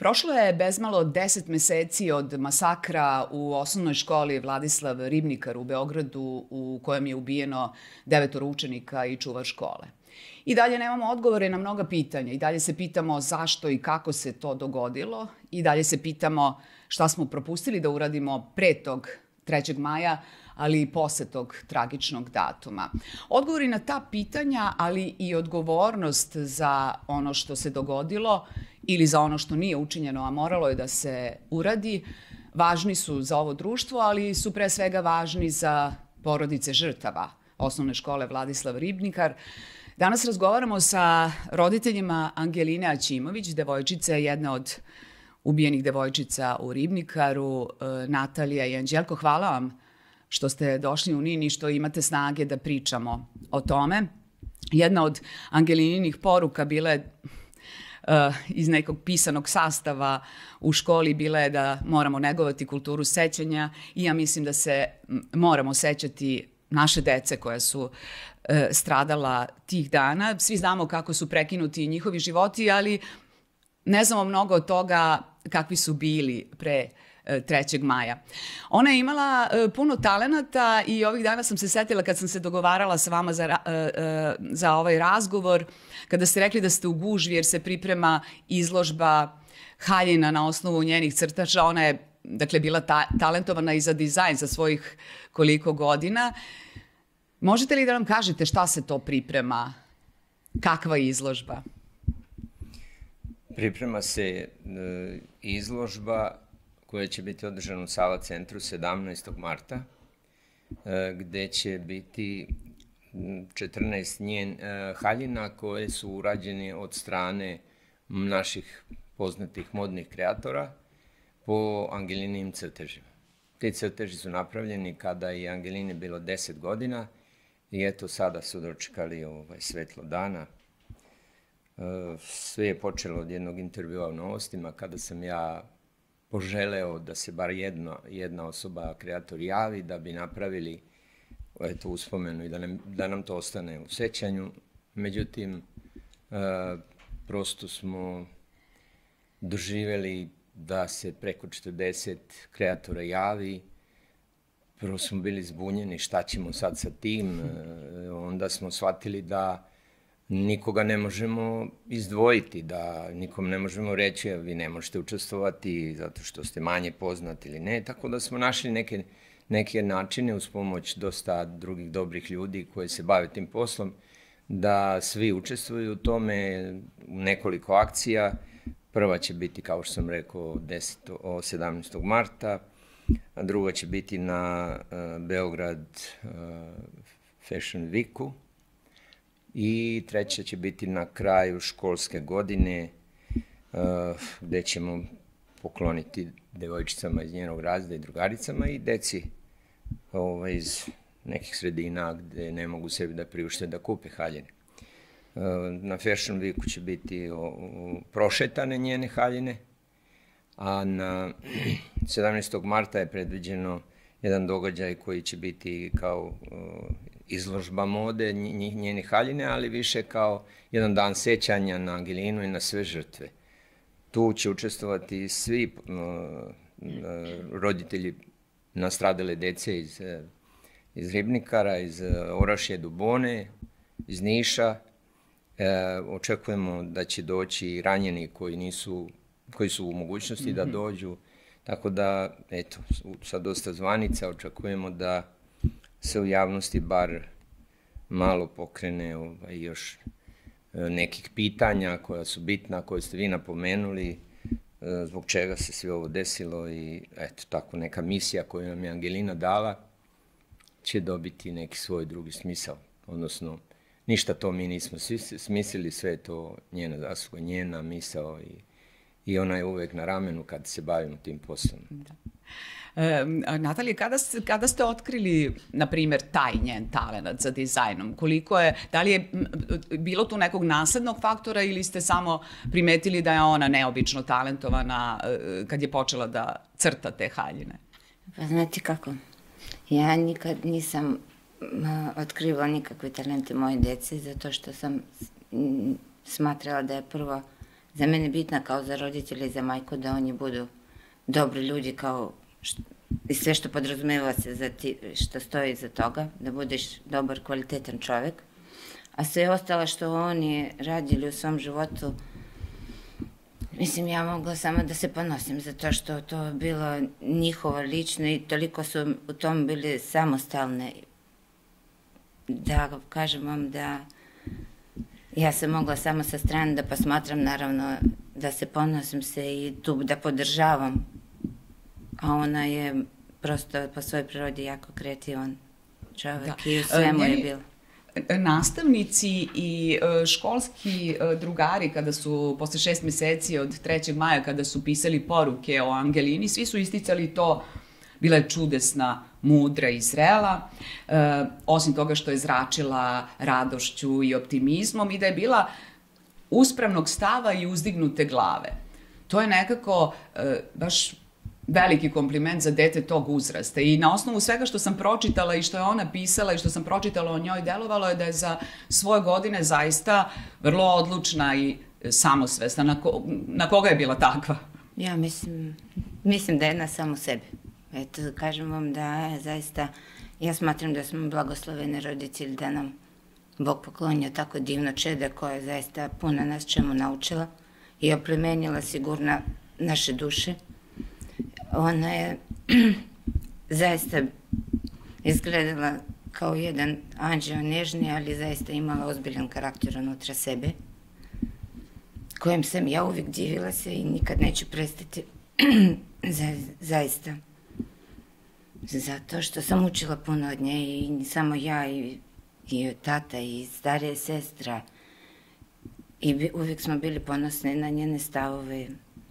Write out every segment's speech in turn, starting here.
Prošlo je bezmalo 10 meseci od masakra u osnovnoj školi Vladislav Ribnikar u Beogradu u kojem je ubijeno 9 učenika i čuvar škole. I dalje nemamo odgovore na mnoga pitanja. I dalje se pitamo zašto i kako se to dogodilo. I dalje se pitamo šta smo propustili da uradimo pre tog 3. maja, ali i posle tog tragičnog datuma. Odgovori na ta pitanja, ali i odgovornost za ono što se dogodilo ili za ono što nije učinjeno, a moralo je da se uradi, važni su za ovo društvo, ali su pre svega važni za porodice žrtava osnovne škole Vladislav Ribnikar. Danas razgovaramo sa roditeljima Angeline Aćimović, devojčice, jedna od ubijenih devojčica u Ribnikaru, Natalija i Anđelko. Hvala vam što ste došli u NIN i što imate snage da pričamo o tome. Jedna od Angelininih poruka bila je iz nekog pisanog sastava u školi, bila je da moramo negovati kulturu sećanja i ja mislim da se moramo sećati naše dece koja su stradala tih dana. Svi znamo kako su prekinuti njihovi životi, ali ne znamo mnogo od toga kakvi su bili pre 3. maja. Ona je imala puno talenata i ovih dana sam se setila kad sam se dogovarala sa vama za ovaj razgovor, kada ste rekli da ste u gužvi jer se priprema izložba haljina na osnovu njenih crtača. Ona je, dakle, bila talentovana i za dizajn za svojih koliko godina. Možete li da nam kažete šta se to priprema? Kakva je izložba? Priprema se izložba koja će biti održana u Sava centru 17. marta, gde će biti 14 haljina koje su urađene od strane naših poznatih modnih kreatora po Angelinim crtežima. Ti crteži su napravljeni kada je Angelini bilo 10 godina i eto sada su dočekali svetlo dana. Sve je počelo od jednog intervjua u Novostima kada sam ja poželeo da se bar jedna osoba, kreator, javi da bi napravili uspomenu i da nam to ostane u sećanju. Međutim, prosto smo doživeli da se preko 40 kreatora javi. Prvo smo bili zbunjeni šta ćemo sad sa tim. Onda smo shvatili da nikoga ne možemo izdvojiti, da nikom ne možemo reći vi ne možete učestvovati zato što ste manje poznati ili ne, tako da smo našli neke načine uz pomoć dosta drugih dobrih ljudi koji se bave tim poslom, da svi učestvuju u tome u nekoliko akcija. Prva će biti, kao što sam rekao, 17. marta, a druga će biti na Beograd Fashion Weeku, i treća će biti na kraju školske godine, gde ćemo pokloniti devojčicama iz njenog razreda i drugaricama i deci iz nekih sredina gde ne mogu sebi da priušte da kupe haljine. Na Fashion Weeku će biti prošetane njene haljine, a na 17. marta je predviđeno jedan događaj koji će biti kao izložba mode njenih haljine, ali više kao jedan dan sećanja na Angelinu i na sve žrtve. Tu će učestvovati svi roditelji nastradale dece iz Ribnikara, iz Orašje, Dubone, iz Niša. Očekujemo da će doći i ranjeni koji su u mogućnosti da dođu. Tako da, eto, sa dosta zvanica očekujemo da se u javnosti bar malo pokrene još nekih pitanja koja su bitna, koje ste vi napomenuli, zbog čega se sve ovo desilo i eto, tako neka misija koju nam je Angelina dala će dobiti neki svoj drugi smisao. Odnosno, ništa to mi nismo smislili, sve je to njena zasluga, njena misao i ona je uvek na ramenu kad se bavimo tim poslom. Natalija, kada ste otkrili, na primjer, taj njen talent za dizajnom? Da li je bilo tu nekog naslednog faktora ili ste samo primetili da je ona neobično talentovana kad je počela da crta te haljine? Pa znate kako, ja nikad nisam otkrivala nikakve talente moje dece zato što sam smatrala da je prvo za mene bitna kao za roditelja i za majku da oni budu dobri ljudi kao i sve što podrazumeva se za ti, što stoji iza toga, da budeš dobar, kvalitetan čovek. A sve ostalo što oni radili u svom životu, mislim, ja mogla samo da se ponosim, zato što to bilo njihovo lično i toliko su u tom bili samostalne, da kažem vam da ja sam mogla samo sa strane da posmatram, naravno, da se ponosim se i tu da podržavam, a ona je prosto po svojoj prirodi jako kreativan čovek i u svemu je bilo. Nastavnici i školski drugari kada su posle 6 meseci od 3. maja kada su pisali poruke o Angelini, svi su isticali to, bila je čudesna, mudra i zrela, osim toga što je zračila radošću i optimizmom i da je bila uspravnog stava i uzdignute glave. To je nekako baš veliki kompliment za dete tog uzrasta i na osnovu svega što sam pročitala i što je ona pisala i što sam pročitala o njoj, delovalo je da je za svoje godine zaista vrlo odlučna i samosvesna. Na koga je bila takva? Ja mislim da je na samo sebe. Eto, kažem vam da je zaista, ja smatram da smo blagosloveni roditelji, da nam Bog poklonio tako divno čede koje je zaista puno nas čemu naučila i oplemenila sigurno naše duše. Ona je zaista izgledala kao jedan anđeo nežni, ali zaista imala ozbiljan karakter unutra sebe, kojem sam ja uvijek divila se i nikad neću prestati zaista. Zato što sam učila puno od nje i samo ja i tata i starija sestra i uvijek smo bili ponosni na njene stavove,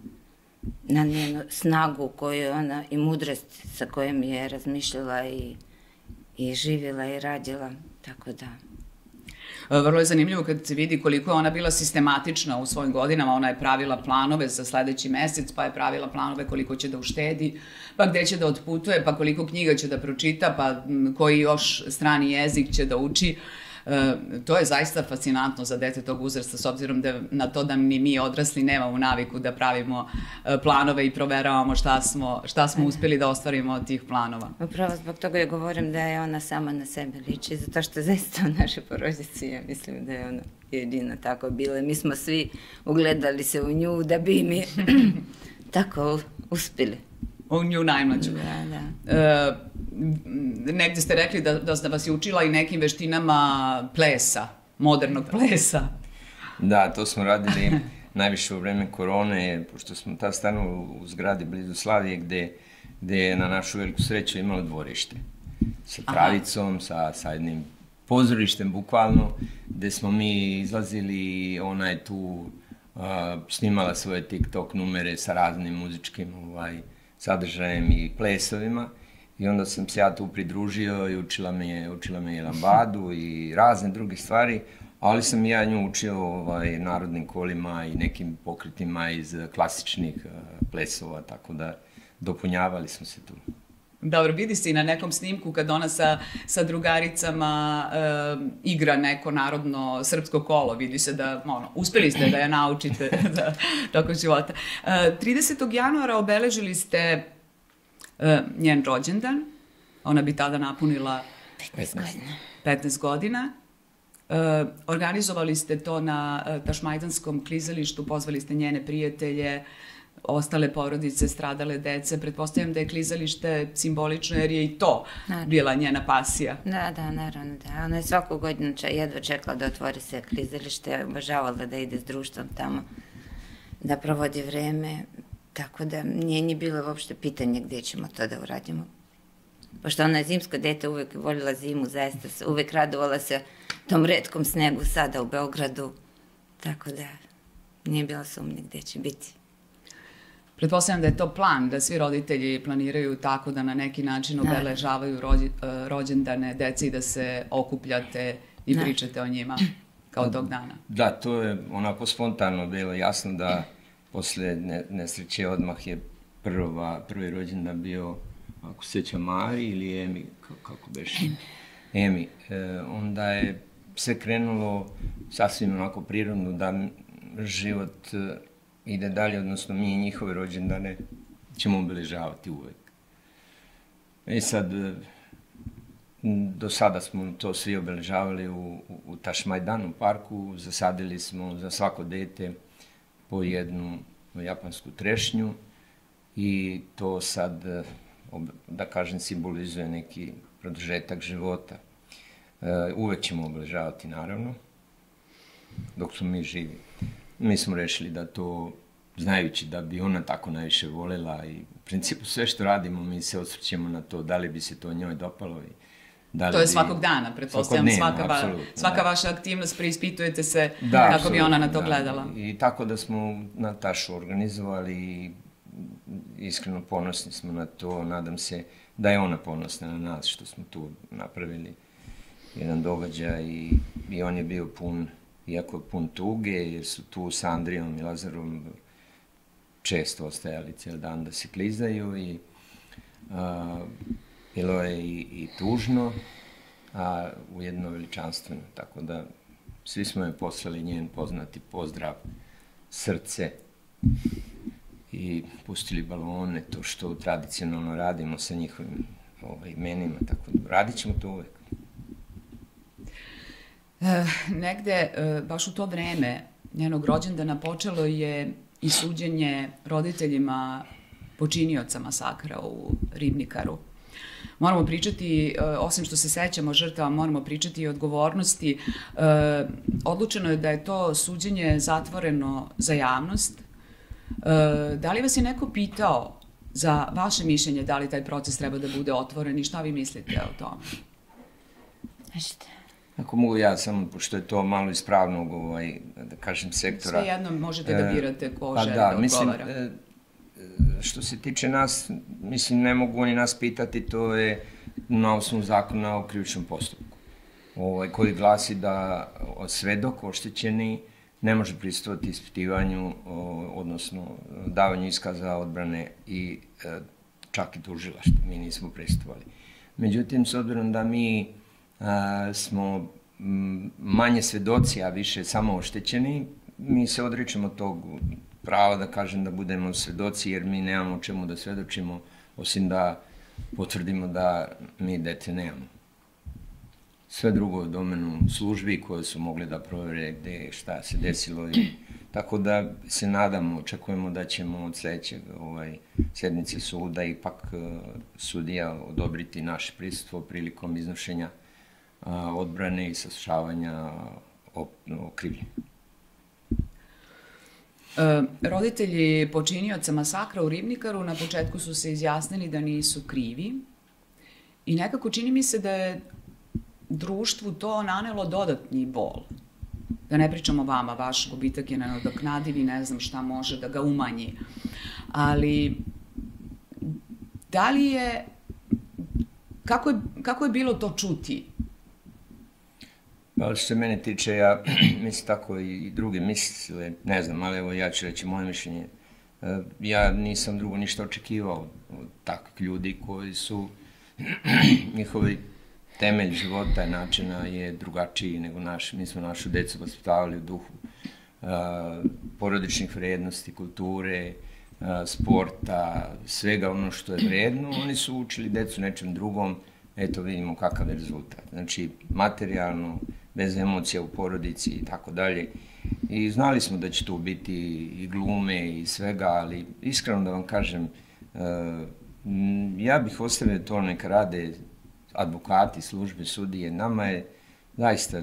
na njenu snagu koju ona i mudrost sa kojom je razmišljala i živjela i radila, tako da. Vrlo je zanimljivo kad se vidi koliko je ona bila sistematična u svojim godinama. Ona je pravila planove za sledeći mesec, pa je pravila planove koliko će da uštedi, pa gde će da otputuje, pa koliko knjiga će da pročita, pa koji još strani jezik će da uči. To je zaista fascinantno za dete tog uzrasta, s obzirom na to da ni mi odrasli nemamo naviku da pravimo planove i proveravamo šta smo uspeli da ostvarimo od tih planova. Upravo zbog toga ja govorim da je ona sama na sebe liči, zato što zaista u našoj porodici ja mislim da je ona jedina tako bila. Mi smo svi ugledali se u nju da bi mi tako uspeli. U nju najmlađu. Da. Negde ste rekli da vas je učila i nekim veštinama plesa, modernog plesa. Da, to smo radili najviše u vreme korone, pošto smo ta stanu u zgradi blizu Slavije, gde je na našu veliku sreću imalo dvorište. Sa travicom, sa jednim pozorištem, bukvalno, gde smo mi izlazili i ona je tu snimala svoje TikTok numere sa raznim muzičkim sadržajem i plesovima. I onda sam se ja tu pridružio i učila me je lambadu i razne druge stvari, ali sam ja nju učio narodnim kolima i nekim pokretima iz klasičnih plesova, tako da dopunjavali smo se tu. Dobro, vidi se i na nekom snimku kad ona sa drugaricama igra neko narodno srpsko kolo, vidi se da uspeli ste da je naučite tokom života. 30. januara obeležili ste njen rođendan, ona bi tada napunila 15 godina. Organizovali ste to na Tašmajdanskom klizalištu, pozvali ste njene prijatelje, ostale porodice, stradale dece. Pretpostavljam da je klizalište simbolično jer je i to bila njena pasija. Da, naravno da. Ona je svaku godinu jedva čekala da otvori se klizalište, obožavala da ide s društvom tamo, da provodi vreme. Tako da nije bilo uopšte pitanje gdje ćemo to da uradimo. Pošto ona je zimsko dete, uvek voljela zimu, zaista uvek radovala se tom retkom snegu sada u Beogradu. Tako da nije bila sumnje gdje će biti. Pretpostavljam da je to plan, da svi roditelji planiraju tako da na neki način obeležavaju rođendane dece i da se okupljate i pričate o njima kao tog dana. Da, to je onako spontano bilo jasno da posle nesreće odmah je prvi rođendan bio, ako se sjećam, Mari ili Emi, kako beše? Emi. Onda je sve krenulo sasvim onako prirodno da život ide dalje, odnosno mi i njihove rođendane ćemo obeležavati uvek. I sad, do sada smo to svi obeležavali u Tašmajdanu parku, zasadili smo za svako dete po jednu japansku trešnju i to sad, da kažem, simbolizuje neki produžetak života. Uvek ćemo obeležavati, naravno, dok smo mi živi. Mi smo rešili da to, znajući da bi ona tako najviše volela i u principu sve što radimo mi se osvrćemo na to, da li bi se to njoj dopalo i da li to je svakog dana, pretpostavljam, svaka vaša aktivnost, preispitujete se kako bi ona na to gledala. I tako da smo Natašu organizovali i iskreno ponosni smo na to, nadam se da je ona ponosna na nas što smo tu napravili jedan događaj i on je bio pun, iako pun tuge, jer su tu sa Andrijom i Lazarom često ostajali cijel dan da se klizaju i bilo je i tužno, a ujedno veličanstveno, tako da svi smo joj poslali njen poznati pozdrav, srce i pustili balone, to što tradicionalno radimo sa njihovim imenima, tako da radit ćemo to uvek. Negde, baš u to vreme njenog rođendana počelo je i suđenje roditeljima počinioca masakra u Ribnikaru. Moramo pričati, osim što se sećamo žrtava, moramo pričati i o odgovornosti. Odlučeno je da je to suđenje zatvoreno za javnost. Da li vas je neko pitao za vaše mišljenje da li taj proces treba da bude otvoren i šta vi mislite o tome? Ako mogu ja samo, pošto je to malo iz pravnog, da kažem, sektora. Sve jedno možete da birate ko želi da odgovara. Što se tiče nas, mislim, ne mogu oni nas pitati, to je na osnovu zakona o krivičnom postupku, koji glasi da svedok oštećeni ne može prisustvovati ispitivanju, odnosno davanju iskaza odbrane i čak i tužilaštva. Mi nismo prisustvovali. Međutim, s obzirom da mi smo manje svedoci, a više samo oštećeni, mi se odričemo tog prava da kažem da budemo svedoci, jer mi nemamo čemu da svedočimo, osim da potvrdimo da mi dete nemamo. Sve drugo je u domenu službi koje su mogli da provere gde, šta se desilo. Tako da se nadamo, očekujemo da ćemo od sledećeg sednice suda ipak sudija odobriti naše prisustvo prilikom iznošenja odbrane i saslušavanja okrivljenih. Roditelji počinioca masakra u Ribnikaru na početku su se izjasnili da nisu krivi i nekako čini mi se da je društvu to nanelo dodatni bol. Da ne pričamo o vama, vaš gubitak je nenadoknadiv i ne znam šta može da ga umanji. Ali, da li je, kako je bilo to čuti? Pa što se mene tiče, ja mislim tako i drugi misle, ne znam, ali evo ja ću reći moje mišljenje. Ja nisam drugo ništa očekivao od takvih ljudi koji su, njihovi temelj života i načina je drugačiji nego naš. Mi smo našu decu vaspitavali u duhu porodičnih vrednosti, kulture, sporta, svega ono što je vredno. Oni su učili decu nečem drugom, eto vidimo kakav je rezultat. Znači, materijalno, bez emocija u porodici i tako dalje. I znali smo da će tu biti i glume i svega, ali iskreno da vam kažem, ja bih ostavio to neka rade advokati, službe, sudije. Nama je zaista,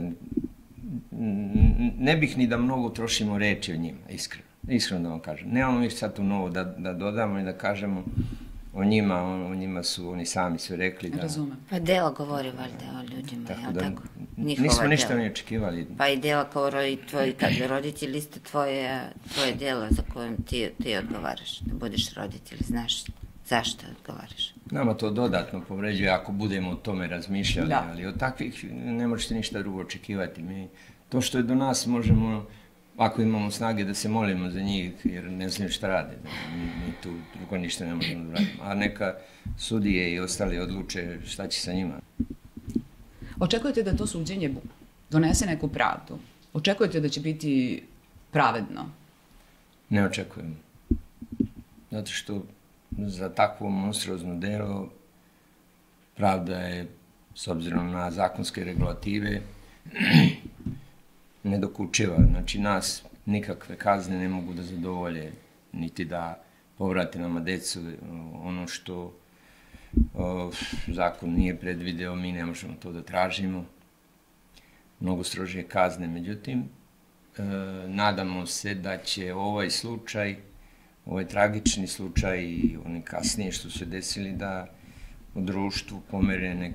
ne bih ni da mnogo trošimo reči o njima, iskreno da vam kažem. Nemamo mi sad tu novo da dodamo i da kažemo o njima su oni sami sve rekli da... Razumem. Pa dela govori valjda o ljudima, jel tako? Nismo ništa ni očekivali. Pa i dela kao roditelj isto tvoje delo za kojim ti odgovaraš, da budeš roditelj, znaš zašto odgovaraš. Nama to dodatno povređuje ako budemo o tome razmišljali, ali od takvih ne možete ništa drugo očekivati. To što je do nas možemo, ako imamo snage da se molimo za njih, jer ne znaju šta rade, mi tu drugo ništa ne možemo da radimo. A neka sudije i ostali odluče šta će sa njima. Očekujete da to suđenje donese neku pravdu? Očekujete da će biti pravedno? ne očekujemo. Zato što za takvo monstruozno delo pravda je, s obzirom na zakonske regulative, nedokučiva. Znači, nas nikakve kazne ne mogu da zadovolje, niti da povrate nama decu. Ono što zakon nije predvideo, mi ne možemo to da tražimo. Mnogo strožije kazne. Međutim, nadamo se da će ovaj slučaj, ovaj tragični slučaj i oni kasnije što su desili, da u društvu pomere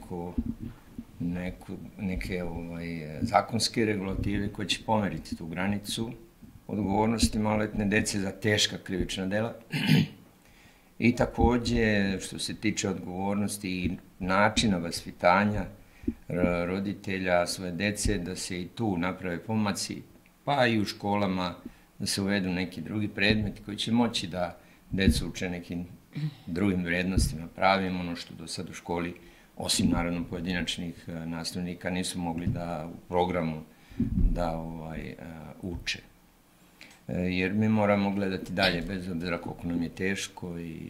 neke zakonske regulative koje će pomeriti tu granicu odgovornosti maloletne dece za teška krivična dela. I takođe, što se tiče odgovornosti i načina vaspitanja roditelja svoje dece, da se i tu naprave pomaci, pa i u školama da se uvedu neki drugi predmeti koji će moći da decu uče nekim drugim vrednostima, pravim ono što do sad u školi, osim naravno pojedinačnih nastavnika, nisu mogli da u programu da uče. Jer mi moramo gledati dalje, bez obzira koliko nam je teško, i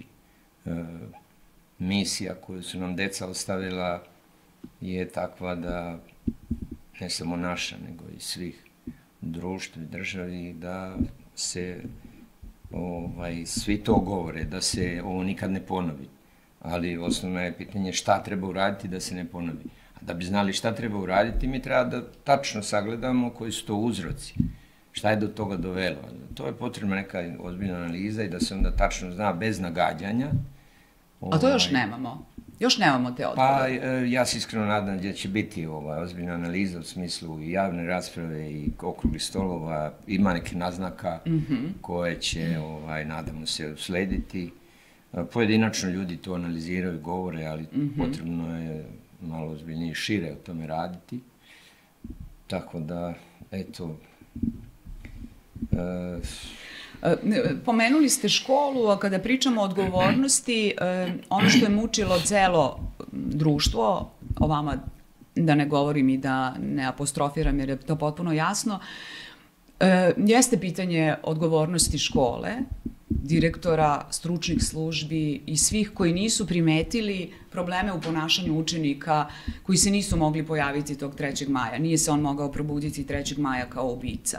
misija koju su nam deca ostavila je takva da ne samo naša, nego i svih u društvu i državi, da se svi to govore, da se ovo nikad ne ponovi. Ali osnovno je pitanje šta treba uraditi da se ne ponovi. A da bi znali šta treba uraditi, mi treba da tačno sagledamo koji su to uzroci. Šta je do toga dovelo? To je potrebna neka ozbiljna analiza i da se onda tačno zna, bez nagađanja. A to još nemamo? Još nemamo te odgovore? Pa ja se iskreno nadam da će biti ozbiljna analiza u smislu i javne rasprave i okruglih stolova. Ima neke naznaka koje će, nadamo se, uslediti. Pojedinačno ljudi to analiziraju, govore, ali potrebno je malo ozbiljnije i šire o tome raditi. Tako da, eto... Pomenuli ste školu, a kada pričamo o odgovornosti, ono što je mučilo celo društvo, o vama da ne govorim i da ne apostrofiram jer je to potpuno jasno, jeste pitanje odgovornosti škole, direktora, stručnih službi i svih koji nisu primetili probleme u ponašanju učenika koji se nisu mogli pojaviti tog 3. maja. Nije se on mogao probuditi 3. maja kao ubica.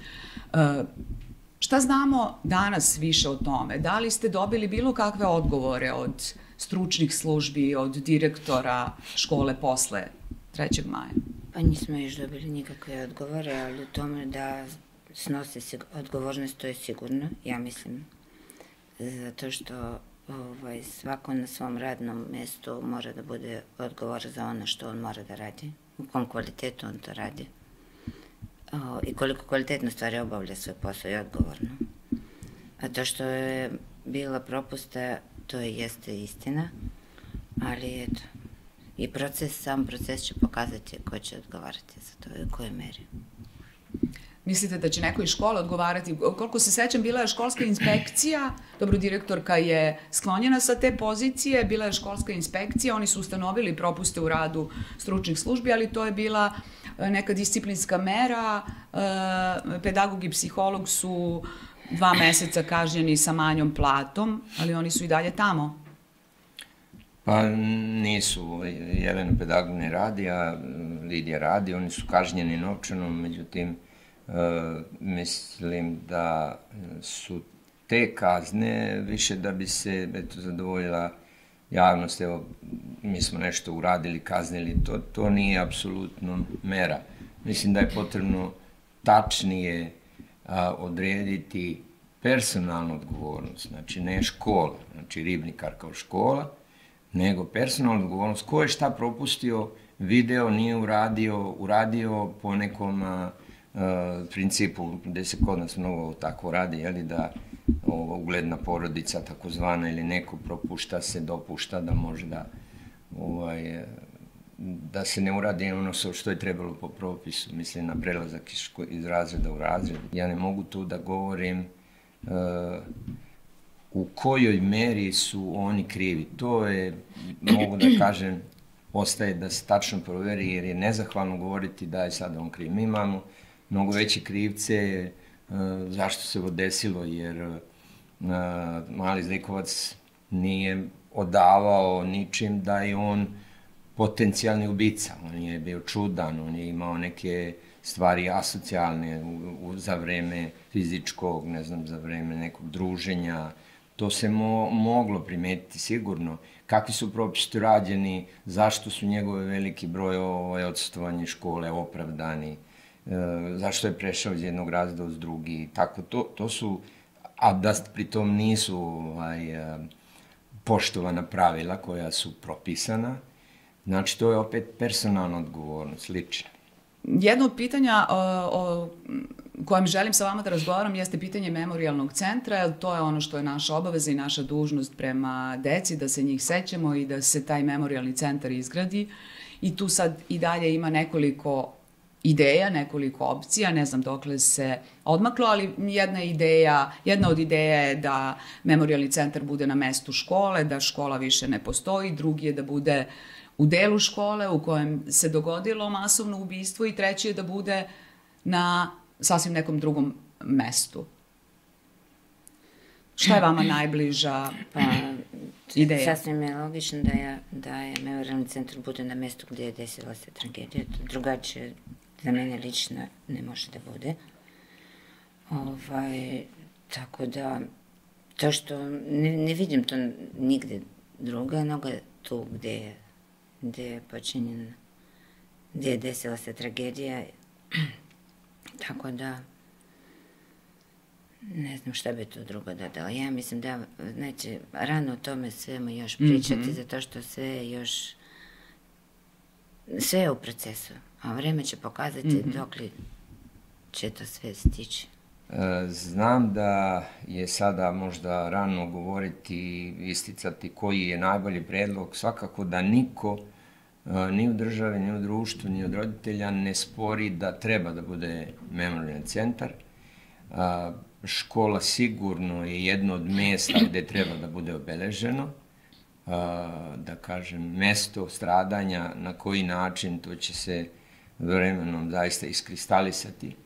Šta znamo danas više o tome? Da li ste dobili bilo kakve odgovore od stručnih službi, od direktora škole posle 3. maja? Pa nismo još dobili nikakve odgovore, ali u tome da snose odgovornost, to je sigurno, ja mislim. Zato što svako na svom radnom mestu mora da bude odgovor za ono što on mora da radi, u kom kvalitetu on to radi. I koliko kvalitetno stvari obavlja svoj posao i odgovorno. A to što je bila propusta, to jeste istina, ali eto, i sam proces će pokazati ko će odgovarati za to i u kojoj meri. Mislite da će neko iz škole odgovarati? Koliko se sećam, bila je školska inspekcija, dobro, direktorka je sklonjena sa te pozicije, bila je školska inspekcija, oni su ustanovili propuste u radu stručnih službi, ali to je bila neka disciplinska mera, pedagog i psiholog su 2 meseca kažnjeni sa manjom platom, ali oni su i dalje tamo. Pa nisu, Jelena pedagog ne radi, a Lidija radi, oni su kažnjeni novčano, međutim, mislim da su te kazne više da bi se zadovoljila javnost. Evo, mi smo nešto uradili, kaznili, to nije apsolutno mera. Mislim da je potrebno tačnije odrediti personalnu odgovornost, znači ne škola, znači Ribnikar kao škola, nego personalnu odgovornost, ko je šta propustio, video, nije uradio po nekom principu, gde se kod nas mnogo tako radi, da ugledna porodica, takozvana, ili neko propušta se, dopušta da može da se ne uradi ono što je trebalo po propisu, mislim na prelazak iz razreda u razred. Ja ne mogu tu da govorim u kojoj meri su oni krivi. To je, mogu da kažem, ostaje da se tačno proveri, jer je nezahvalno govoriti da je sad on kriv. Mi imamo mnogo veće krivce, zašto se ovo desilo, jer mali zlikovac nije odavao ničim da je on potencijalni ubica. On je bio čudan, on je imao neke stvari asocijalne za vreme fizičkog, ne znam, za vreme nekog druženja. To se moglo primetiti sigurno. Kakvi su propisi rađeni, zašto su njegove veliki broj odsustovanju škole opravdani, zašto je prešao iz jednog razreda uz drugi, tako, to su, a da pritom nisu poštovana pravila koja su propisana, znači to je opet personalna odgovornost, lična. Jedno od pitanja o kojem želim sa vama da razgovaram jeste pitanje memorijalnog centra, jer to je ono što je naša obaveza i naša dužnost prema deci, da se njih sećamo i da se taj memorijalni centar izgradi. I tu sad i dalje ima nekoliko ideja, nekoliko opcija, ne znam dokle se odmaklo, ali jedna od ideja je da memorijalni centar bude na mestu škole, da škola više ne postoji, drugi je da bude u delu škole u kojem se dogodilo masovno ubistvo i treći je da bude na sasvim nekom drugom mestu. Šta je vama najbliža ideja? Sasvim je logično da je memorijalni centar bude na mestu gdje je desila se tragedija. Drugačije za mene lično ne može da bude. Tako da, to što ne vidim to nigde druga, nego tu gdje je počinjena, gdje je desila se tragedija. Tako da, ne znam šta bi to drugo dodala. Ja mislim da neće rano o tome svemu još pričati, zato što sve je u procesu, a vreme će pokazati dok li će to sve stići. Znam da je sada možda rano govoriti i isticati koji je najbolji predlog, svakako da niko ni u državi, ni u društvu, ni od roditelja ne spori da treba da bude memorijalni centar. Škola sigurno je jedno od mesta gde treba da bude obeleženo, da kažem, mesto stradanja, na koji način to će se vremenom zaista iskristalisati.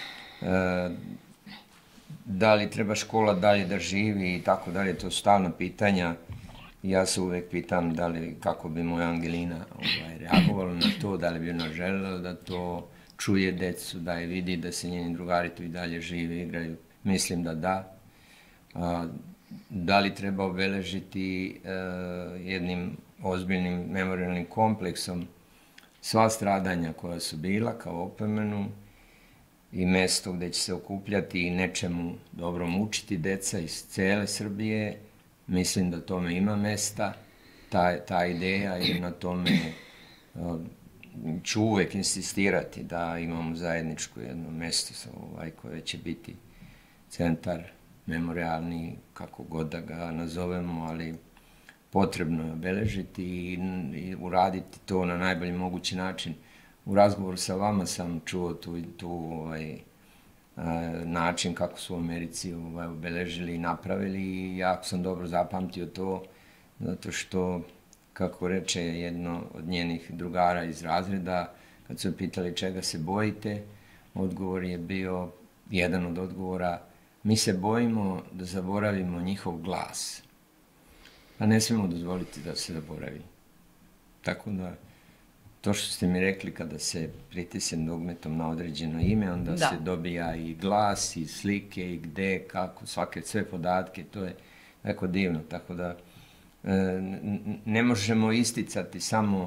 Da li treba škola dalje da živi i tako dalje, to su stalna pitanja. Ja se uvek pitam kako bi moja Angelina reagovala na to, da li bi ona želela da to čuje decu, da je vidi da se njeni drugari tu i dalje žive, igraju. Mislim da da. Da li treba obeležiti jednim ozbiljnim memorijalnim kompleksom sva stradanja koja su bila kao opomenu i mesto gde će se okupljati i nečemu dobrom učiti deca iz cele Srbije. Mislim da tome ima mesta, ta ideja i na tome ću uvek insistirati da imamo zajedničko jedno mesto koje će biti centar memorijalni, kako god da ga nazovemo, ali potrebno je obeležiti i uraditi to na najbolji mogući način. U razgovoru sa vama sam čuo tu način kako su u Americi obeležili i napravili i jako sam dobro zapamtio to, zato što, kako reče jedno od njenih drugara iz razreda, kad su pitali čega se bojite, odgovor je bio, jedan od odgovora, mi se bojimo da zaboravimo njihov glas, a ne smemo dozvoliti da se zaboravi. Tako da, to što ste mi rekli, kada se pritisne dugmetom na određeno ime, onda se dobija i glas, i slike, i gde, kako, sve podatke, to je tako divno. Tako da ne možemo isticati samo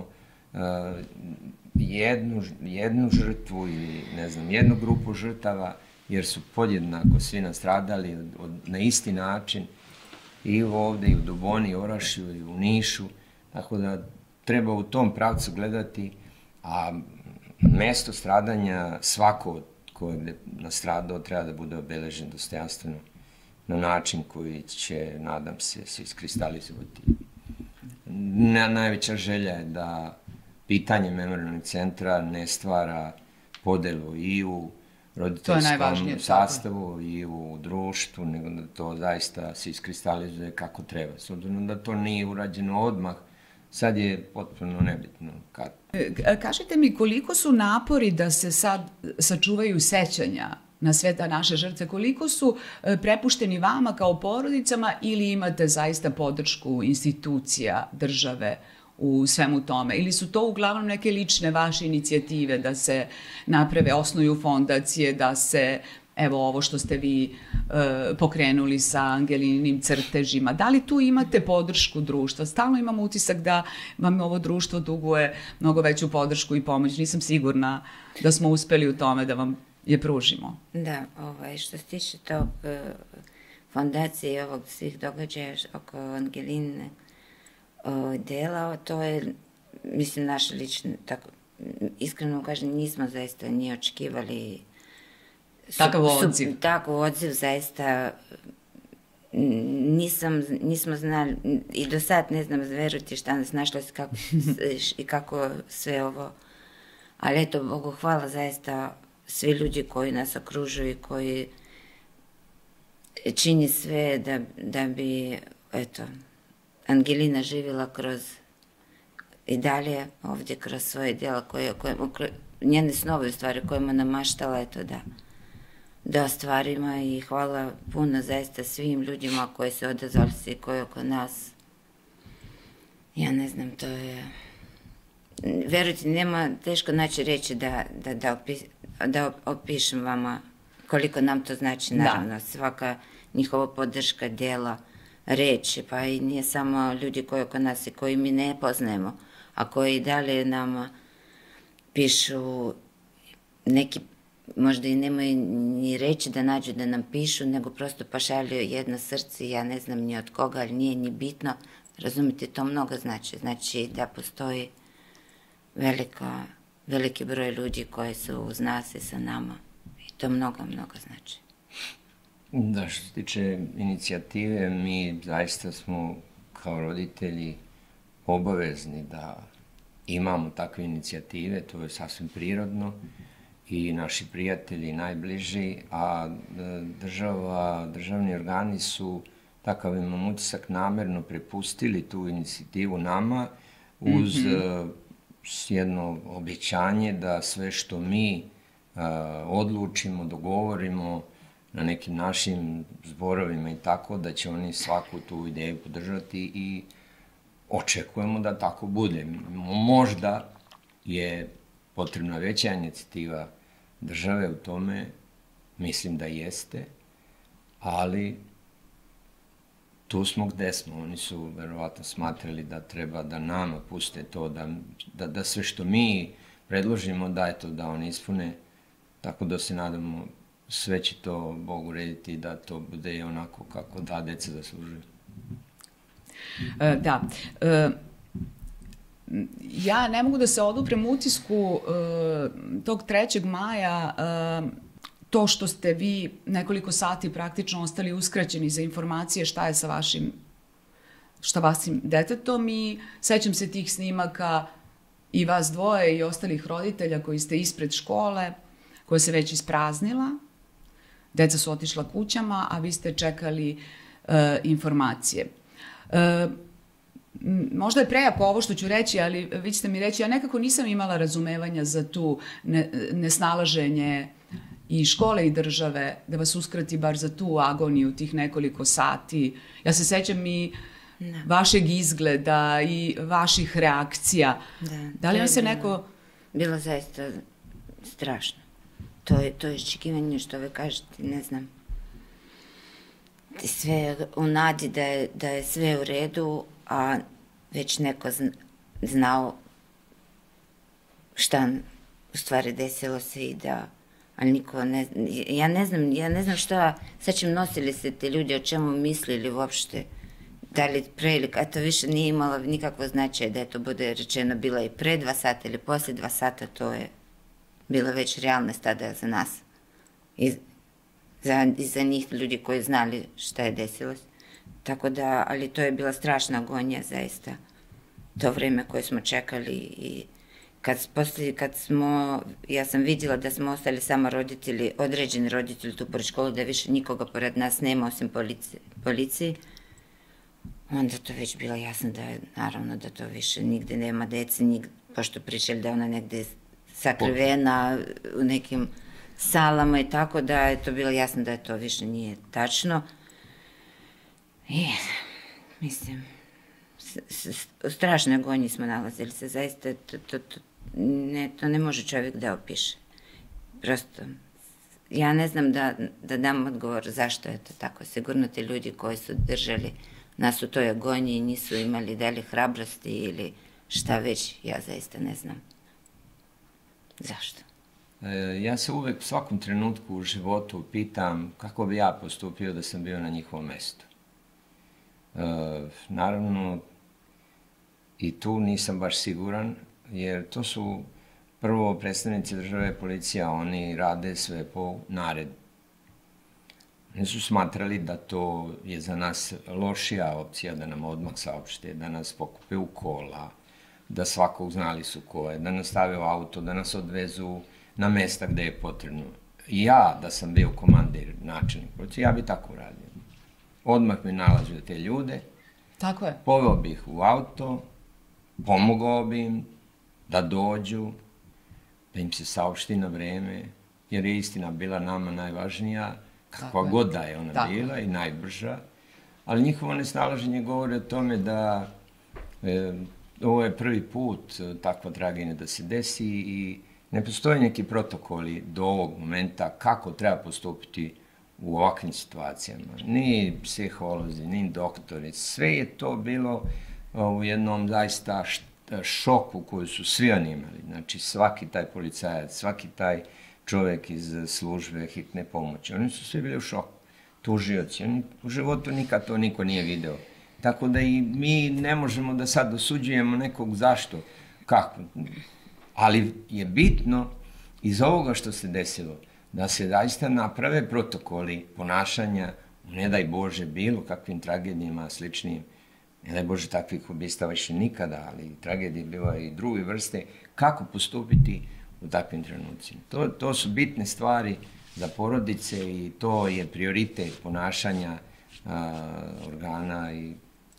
jednu žrtvu ili, ne znam, jednu grupu žrtava, jer su podjednako svi nastradali na isti način i ovde, i u Duboni, i u Orašju, i u Nišu, tako da treba u tom pravcu gledati, a mesto stradanja svako ko je nastradao treba da bude obeležen dostojanstveno na način koji će, nadam se iskristalizovati. Najveća želja je da pitanje memorijalnog centra ne stvara podelu i u roditeljskom sastavu i u društvu, nego da to zaista se iskristalizuje kako treba. S obzirom da to nije urađeno odmah, sad je potpuno nebitno kad. Kažite mi koliko su napori da se sad sačuvaju sećanja na sve ta naše žrtve, koliko su prepušteni vama kao porodicama ili imate zaista podršku institucija, države u svemu tome? Ili su to uglavnom neke lične vaše inicijative da se naprave, osnuju fondacije, da se, evo ovo što ste vi pokrenuli sa Angelinim crtežima, da li tu imate podršku društva? Stalno imam utisak da vam ovo društvo duguje mnogo veću podršku i pomoć. Nisam sigurna da smo uspeli u tome da vam je pružimo. Da, što se tiče tog fondacije i ovog svih događaja oko Angeline dela, to je, mislim, naše lično, tako, iskreno kažem, nismo zaista ni očekivali takav odziv. Takav odziv, zaista nismo znali i do sad ne znam, verujte šta nas našlo i kako sve ovo, ali eto, Bogu hvala, zaista svi ljudi koji nas okružuju i koji čini sve da bi, eto, Angelina živjela i dalje ovdje kroz svoje djela, njene snove u stvari kojima nam maštala, eto da ostvarimo, i hvala puno zaista svim ljudima koji se odazvali se i koji oko nas. Ja ne znam, to je... Verujte, nema teško naći reći da opišem vama koliko nam to znači, naravno, svaka njihova podrška, djela, reći, pa i nije samo ljudi koji oko nas i koji mi ne poznajemo, a koji i dalje nama pišu neki, možda i nemaju ni reći da nađu da nam pišu, nego prosto pošalju jedno srce, ja ne znam ni od koga, ali nije ni bitno, razumite, to mnogo znači. Znači da postoji veliki broj ljudi koji su uz nas i sa nama, i to mnogo znači. Da, što se tiče inicijative, mi zaista smo kao roditelji obavezni da imamo takve inicijative, to je sasvim prirodno, i naši prijatelji najbliži, a državni organi su, takav imam utisak, namerno prepustili tu inicijativu nama uz jedno obećanje da sve što mi odlučimo, dogovorimo na nekim našim zborovima i tako, da će oni svaku tu ideju podržati i očekujemo da tako bude. Možda je potrebna veća inicijativa države u tome, mislim da jeste, ali tu smo gde smo. Oni su verovatno smatrali da treba da nama puste to, da sve što mi predložimo, da oni ispune, tako da se nadamo sve će to Bog urediti da to bude onako kako da deca zaslužuju. Da. Ja ne mogu da se oduprem utisku tog 3. maja, to što ste vi nekoliko sati praktično ostali uskraćeni za informacije šta je sa vašim detetom, i sećam se tih snimaka i vas dvoje i ostalih roditelja koji ste ispred škole, koja se već ispraznila, deca su otišla kućama, a vi ste čekali informacije. Možda je prejako ovo što ću reći, ali vi ćete mi reći, ja nekako nisam imala razumevanja za tu nesnalaženje i škole i države, da vas uskrati bar za tu agoniju tih nekoliko sati. Ja se sećam i vašeg izgleda i vaših reakcija. Da li vam se neko... Bilo zaista strašno. To je iščekivanje, što vi kažete, ne znam. Sve u nadi da je sve u redu, a već neko znao šta u stvari desilo se i da, ali niko ne, ja ne znam šta, sad čim nosili se te ljudi, o čemu mislili uopšte, da li pre ili, to više nije imalo nikakvo značaja da je to bude rečeno, bila i pre 2 sata ili posle 2 sata, to je bila već realnost tada za nas i za njih ljudi koji znali šta je desilo se. Tako da, ali to je bila strašna agonija, zaista, to vreme koje smo čekali, i ja sam vidjela da smo ostali samo roditelji, određeni roditelji tu pored školu, da više nikoga pored nas nema osim policiji, onda to već bilo jasno da je, naravno, da to više nigde nema dece, pošto pričali da ona negde sakrivena u nekim salama i tako da je to bilo jasno da je to više nije tačno. I, mislim, u strašnoj gonji smo nalazili se, zaista to ne može čovjek da opiše. Prosto, ja ne znam da dam odgovor zašto je to tako. Sigurno ti ljudi koji su držali nas u toj agoniji i nisu imali deli hrabrosti ili šta već, ja zaista ne znam zašto. Ja se uvek u svakom trenutku u životu pitam kako bi ja postupio da sam bio na njihovom mestu. Naravno, i tu nisam baš siguran, jer to su prvo predstavnici države, policija, oni rade sve po naredbi. Oni su smatrali da to je za nas lošija opcija, da nam odmah saopšte, da nas pokupe u kola, da svakog znali su ko je, da nas stave u auto, da nas odvezu na mesta gde je potrebno. I ja, da sam bio komandir, načelnik policije, ja bi tako uradio. Odmah mi nalazio te ljude, tako je. Poveo bi ih u auto, pomogao bi im da dođu, da im se saopšti na vreme, jer je istina bila nama najvažnija, kakva god da je ona bila i najbrža, ali njihovo nesnalaženje govori o tome da ovo je prvi put takva tragedija da se desi i ne postoje neki protokoli do ovog momenta kako treba postupiti u ovakvim situacijama. Ni psiholozi, ni doktori, sve je to bilo u jednom zaista šoku koju su svi oni imali. Znači svaki taj policajac, svaki taj čovek iz službe hitne pomoći, oni su svi bili u šoku. Tužioci, oni u životu nikad to niko nije video. Tako da i mi ne možemo da sad osuđujemo nekog zašto, kako. Ali je bitno iz ovoga što se desilo da se zaista naprave protokoli ponašanja, ne daj Bože bilo kakvim tragedijama sličnim, ne daj Bože takvih ubistava više nikada, ali tragedije biva i druge vrste, kako postupiti u takvim trenucima. To su bitne stvari za porodice i to je prioritet ponašanja organa i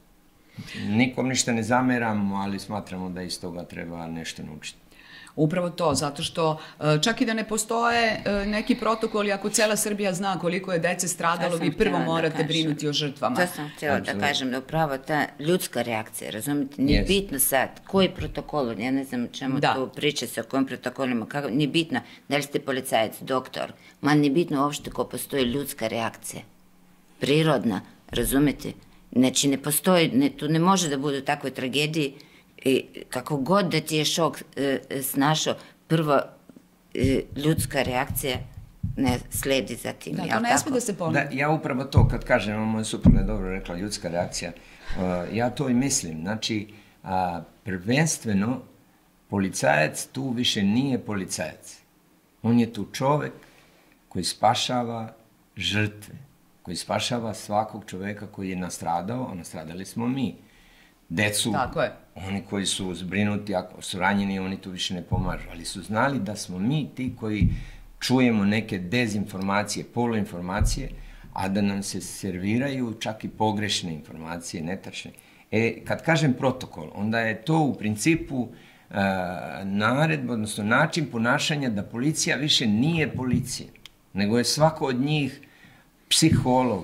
nikom ništa ne zameramo, ali smatramo da iz toga treba nešto naučiti. Upravo to, zato što čak i da ne postoje neki protokoli, ako cela Srbija zna koliko je dece stradalo, vi prvo morate brinuti o žrtvama. To sam htjela da kažem, da upravo ta ljudska reakcija, razumite, nije bitno sad koji protokol, ja ne znam čemu tu priče sa kojim protokolima, nije bitno da li ste policajac, doktor, ma nije bitno uopšte ko postoji ljudska reakcija, prirodna, razumete, znači ne postoji, tu ne može da bude u takvoj tragediji. I kako god da ti je šok snašao, prvo ljudska reakcija ne sledi za tim. Da, to ne sme da se ponovi. Ja upravo to, kad kažem, moja supruga je dobro rekla, ljudska reakcija, ja to i mislim. Znači, prvenstveno, policajac tu više nije policajac. On je tu čovek koji spašava žrtve, koji spašava svakog čoveka koji je nastradao, a nastradali smo mi. Decu, oni koji su zbrinuti, ako su ranjeni, oni tu više ne pomažu, ali su znali da smo mi ti koji čujemo neke dezinformacije, poluinformacije, a da nam se serviraju čak i pogrešne informacije, netačne. Kad kažem protokol, onda je to u principu naredba, odnosno način ponašanja da policija više nije policija, nego je svako od njih psiholog,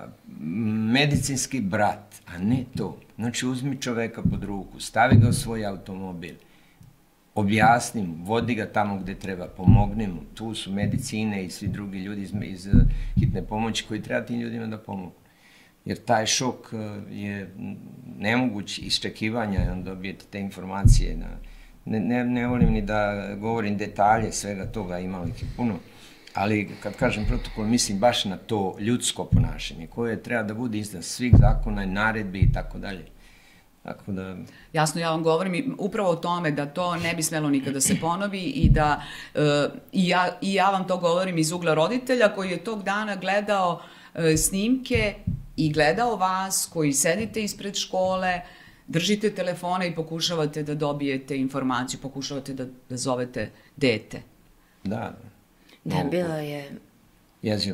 medicinski brat, a ne to. Znači, uzmi čoveka pod ruku, stavi ga u svoj automobil, objasni mu, vodi ga tamo gde treba, pomogni mu. Tu su medicine i svi drugi ljudi iz hitne pomoći koji treba tim ljudima da pomogu. Jer taj šok je nemoguć iščekivanja i onda dobijete te informacije. Ne volim ni da govorim detalje svega toga, imalo ih je puno. Ali kad kažem protokol, mislim baš na to ljudsko ponašanje koje treba da bude iznad svih zakona i naredbi i tako dalje. Tako da... Jasno, ja vam govorim upravo o tome da to ne bi smelo nikada da se ponovi i da i ja vam to govorim iz ugla roditelja koji je tog dana gledao snimke i gledao vas koji sedite ispred škole, držite telefone i pokušavate da dobijete informaciju, pokušavate da zovete dete. Da. Da, bilo je... Jezivo,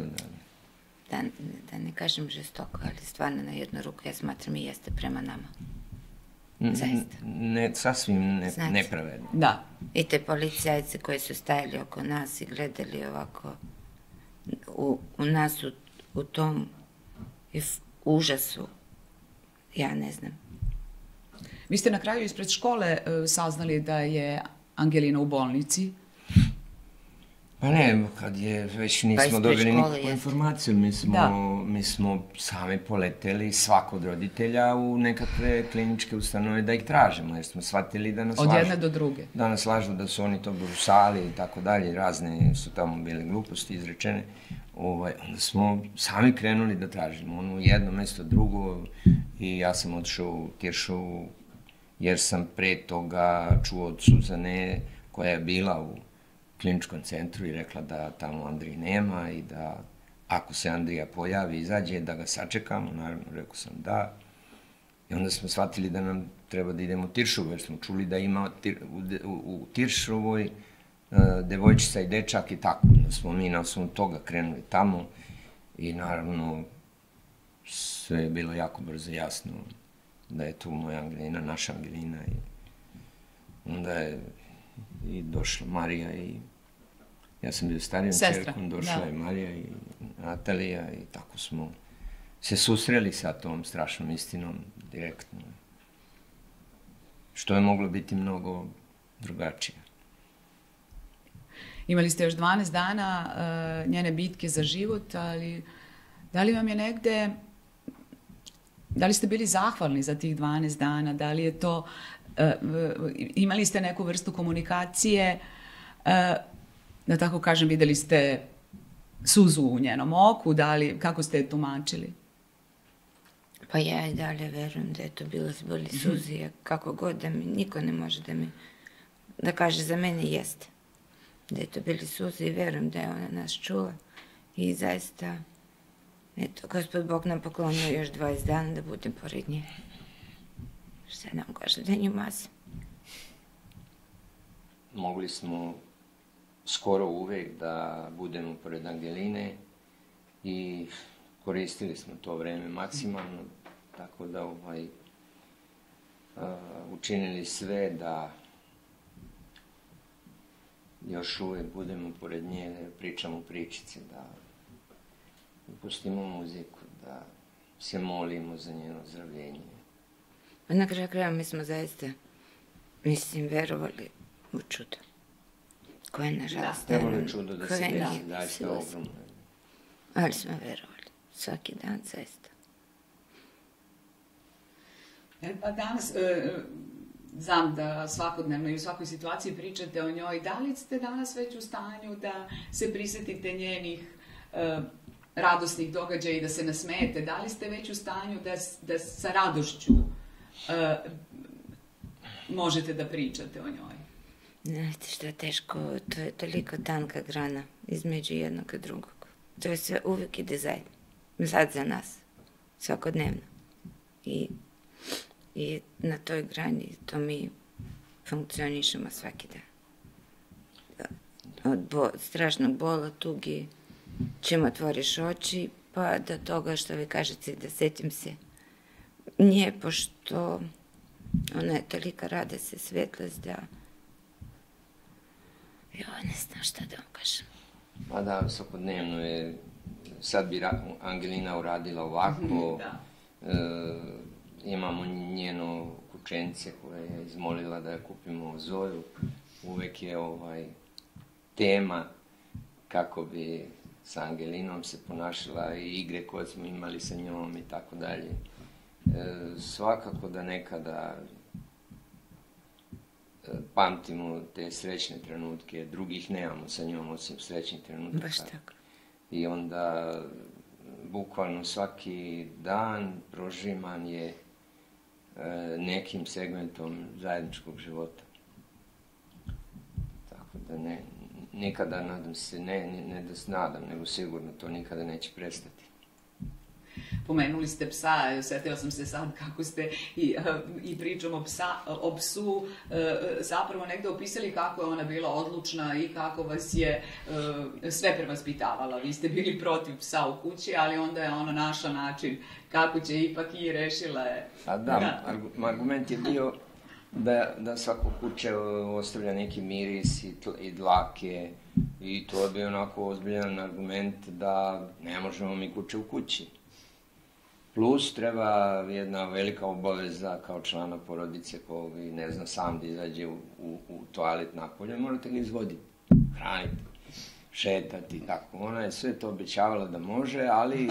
da ne kažem žestoko, ali stvarno na jednu ruku, ja smatram i jeste prema nama. Zaista. Sasvim nepravedno. Da. I te policajci koji su stajali oko nas i gledali ovako u nas u tom užasu, ja ne znam. Vi ste na kraju ispred škole saznali da je Angelina u bolnici. Pa ne, kad je već nismo dobili nikakvu informaciju, mi smo sami poleteli svako od roditelja u nekakve kliničke ustanove da ih tražimo, jer smo shvatili da nas lažu. Od jedne do druge. Da nas lažu, da su oni to brusali i tako dalje, razne su tamo bile gluposti izrečene. Onda smo sami krenuli da tražimo, ono jedno mesto, drugo, i ja sam otišao u Tiršovu, jer sam pre toga čuo od Suzane, koja je bila u kliničkom centru i rekla da tamo Andrije nema i da ako se Andrija pojavi, izađe, da ga sačekamo. Naravno, rekao sam da. I onda smo shvatili da nam treba da idemo u Tiršovu, jer smo čuli da ima u Tiršovoj devojčica i dečak i tako. Da smo mi na osnovu toga krenuli tamo i naravno sve je bilo jako brzo jasno da je tu moja Angelina, naša Angelina, i onda je i došla Marija i ja sam bio starijom čerkom, došla je Marija i Natalija i tako smo se susreli sa tom strašnom istinom direktno. Što je moglo biti mnogo drugačije. Imali ste još 12 dana njene bitke za život, ali da li vam je negde, da li ste bili zahvalni za tih 12 dana, da li je to, imali ste neku vrstu komunikacije, da tako kažem, videli ste suzu u njenom oku, kako ste je tumačili? Pa ja i dalje verujem da je to bilo zboli suzi, kako god da mi, niko ne može da kaže za mene jeste. Da je to bili suzi i verujem da je ona nas čula i zaista, eto, Gospod Bog nam poklonio još 20 dana da budem pored nje. Šta nam kaže, da nju mazim. Mogli smo skoro uvek da budemo pored Angeline i koristili smo to vreme maksimalno, tako da učinili sve da još uvek budemo pored nje, da pričamo pričice, da pustimo muziku, da se molimo za njeno ozdravljenje. Pa na kraju kraja mi smo zaista, mislim, verovali u čudo. Koje, nažalost, ne voli čudo da se desi, zaista ogromno. Ali smo verovali, svaki dan zaista. Pa danas, znam da svakodnevno i u svakoj situaciji pričate o njoj, da li ste danas već u stanju da se prisetite njenih radosnih događaja i da se nasmejete? Da li ste već u stanju da sa radošću možete da pričate o njoj? Znate što je teško, to je toliko tanka grana između jednog i drugog. To je sve uvijek ide zajedno, sad za nas, svakodnevno. I na toj grani to mi funkcionišemo svaki dan. Od strašnog bola, tugi, čim otvoriš oči, pa do toga što vi kažete da setim se nje, pošto ona je tolika radost i svetlost da ne znam šta da vam kažem. Pa da, svakodnevno je, sad bi Angelina uradila ovako, imamo njeno kućence koje je izmolila da kupimo Zoju, uvek je tema kako bi sa Angelinom se ponašala i igre koje smo imali sa njom i tako dalje. Svakako da nekada pamtimo te srećne trenutke, drugih nemamo sa njom osim srećnih trenutaka. Baš tako. I onda bukvalno svaki dan prožiman je nekim segmentom zajedničkog života. Tako da nikada, nadam se, ne da se nadam, nego sigurno to nikada neće prestati. pomenuli ste psa, setila sam se sad kako ste i pričom o psu zapravo negde opisali kako je ona bila odlučna i kako vas je sve prevaspitavala. Vi ste bili protiv psa u kući, ali onda je ona našla način kako će ipak i rešila je. A da, argument je bio da svako kuće ostavlja neki miris i dlake i to je bio onako ozbiljan argument da ne možemo mi kuće u kući. Plus treba jedna velika obaveza kao člana porodice koji ne zna sam da izađe u toalet napolje, morate ga izvoditi, hraniti, šetati, tako. Ona je sve to obećavala da može, ali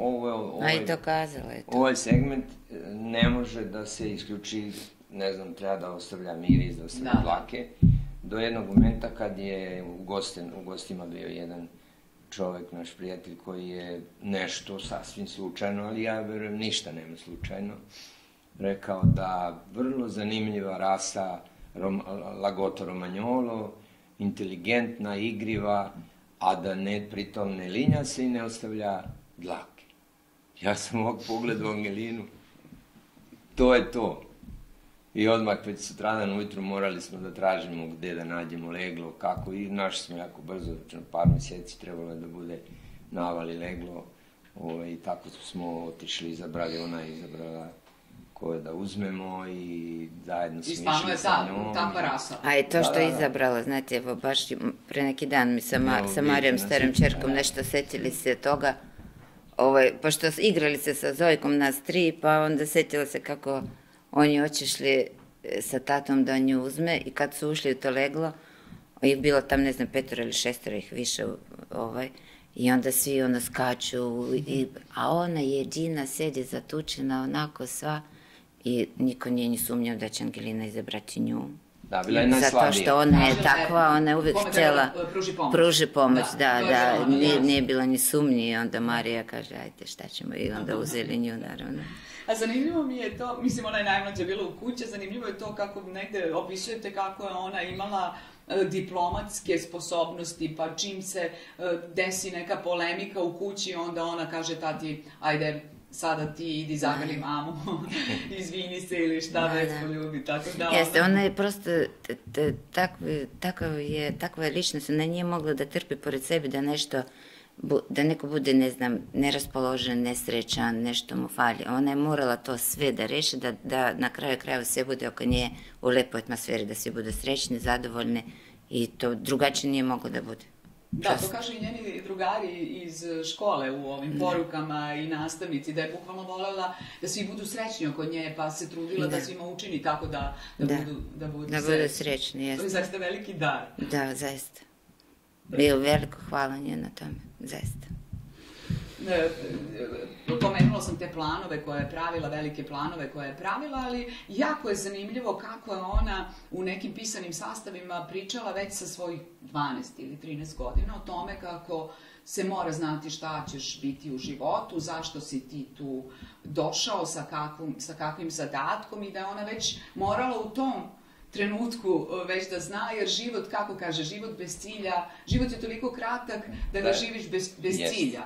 ovaj segment ne može da se isključi, ne znam, treba da ostavlja miris, da ostavlja dlake, do jednog momenta kad je u gostima bio jedan čovek, naš prijatelj, koji je nešto sasvim slučajno, ali ja verujem ništa nema slučajno, rekao da vrlo zanimljiva rasa Lagotto Romagnolo, inteligentna, igriva, a da pritom ne linja se i ne ostavlja dlake. Ja sam ovak pogledao Angelinu, to je to. I odmah već sutradan ujutru morali smo da tražimo gde da nađemo leglo, kako, i našli smo jako brzo, par meseci trebalo je da bude navali leglo, i tako smo otišli, izabrali, ona je izabrala koje da uzmemo i zajedno smo išli sa njom. I stvarno je takva rasa. A i to što je izabrala, znate, evo baš pre neki dan mi sa Marijom, starom čerkom, nešto setili se toga, pošto igrali se sa Zojkom nas 3, pa onda setila se kako oni otišli sa tatom da nju uzme i kad su ušli u to leglo, ih bilo tam, ne znam, 5 ili 6 ih više, i onda svi skaču, a ona jedina sedi zatučena, onako sva, i niko nije ni sumnjao da će Angelina izabrati nju. Da, bila je najslabija. Zato što ona je takva, ona je uvek htjela pruži pomoć, da, nije bila ni sumnji, i onda Marija kaže, ajde, šta ćemo, i onda uzeli nju, naravno. A zanimljivo mi je to, mislim, ona je najmlađa bila u kući, zanimljivo je to kako negde opisujete kako je ona imala diplomatske sposobnosti, pa čim se desi neka polemika u kući, onda ona kaže tati, ajde, sada ti idi zagrli mamu, izvini se ili šta već poljubi, tako da... Jeste, ona je prosto, takva je ličnost, ona nije mogla da trpi pored sebe da nešto, da neko bude, ne znam, neraspoložen, nesrećan, nešto mu fali. Ona je morala to sve da reši, da na kraju krajeva sve bude oko nje u lepoj atmosferi, da svi budu srećni, zadovoljni, i to drugačije nije moglo da bude. Da, to kažu i njeni drugari iz škole u ovim porukama i nastavnici, da je bukvalno volela da svi budu srećni oko nje, pa se trudila da svima učini tako da budu srećni. Jeste. To je zaista veliki dar. Da, zaista. Bio veliko hvala nje na tome, zaista. Pomenula sam te planove koje je pravila, velike planove koje je pravila, ali jako je zanimljivo kako je ona u nekim pisanim sastavima pričala već sa svojih 12 ili 13 godina o tome kako se mora znati šta ćeš biti u životu, zašto si ti tu došao, sa kakvim zadatkom, i da je ona već morala u tom trenutku već da zna, jer život, kako kaže, život bez cilja, život je toliko kratak da ga živiš bez cilja.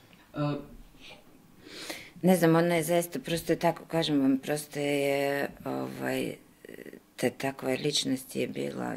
Ne znam, ona je zaista, prosto je tako, kažem vam, prosto je, takva ličnost je bila,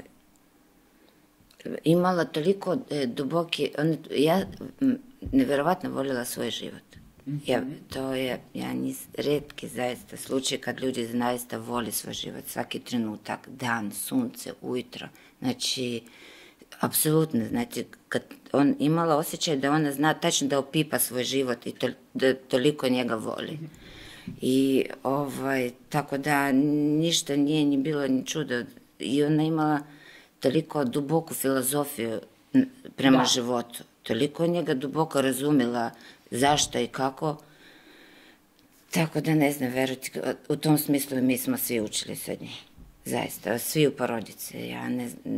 imala toliko duboki, ja neverovatno voljela svoj život. To je retki zaista slučaj kad ljudi zaista voli svoj život, svaki trenutak, dan, sunce, ujutro, znači, apsolutno, znači, kad on imala osjećaj da ona zna tačno da opipa svoj život i da toliko njega voli. I, tako da, ništa nije ni bilo ni čudo. I ona imala toliko duboku filozofiju prema životu, toliko njega duboko razumela zašto i kako. Tako da, ne znam, verujte, u tom smislu mi smo svi učili sa njim. Zaista, svi u porodici, ja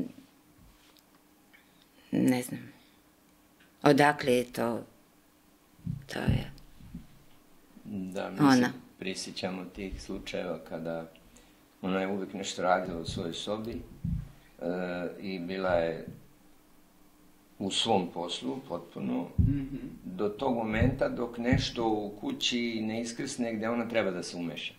ne znam. Odakle je to je da, mi se prisjećamo tih slučajeva kada ona je uvijek nešto radila u svojoj sobi i bila je u svom poslu, potpuno, do tog momenta dok nešto u kući ne iskrsne gde ona treba da se umeša.